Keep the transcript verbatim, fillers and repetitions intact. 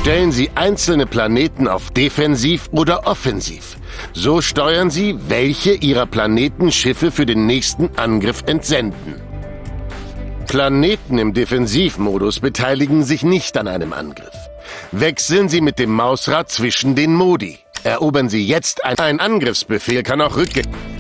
Stellen Sie einzelne Planeten auf Defensiv oder Offensiv. So steuern Sie, welche Ihrer Planeten Schiffe für den nächsten Angriff entsenden. Planeten im Defensivmodus beteiligen sich nicht an einem Angriff. Wechseln Sie mit dem Mausrad zwischen den Modi. Erobern Sie jetzt ein, ein Angriffsbefehl, kann auch rückgehen.